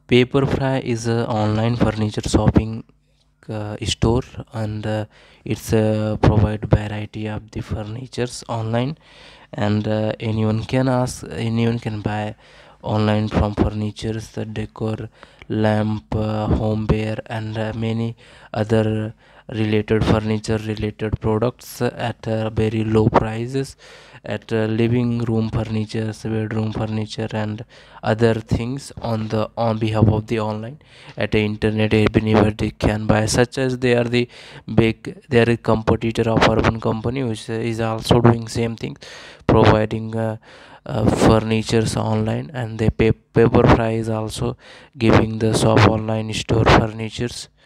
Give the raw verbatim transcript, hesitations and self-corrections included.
Paperfry is a online furniture shopping uh, store, and uh, it's uh, provide variety of the furnitures online, and uh, anyone can ask anyone can buy online from furnitures, the decor, lamp, uh, homeware, and uh, many other related furniture related products at uh, very low prices, at uh, living room furniture, bedroom furniture, and other things on the on behalf of the online at the internet. Anywhere they can buy, such as they are the big they are a competitor of urban company, which is also doing same thing, providing uh, uh, furnitures online. And the pay- paper fry is also giving the shop online store furnitures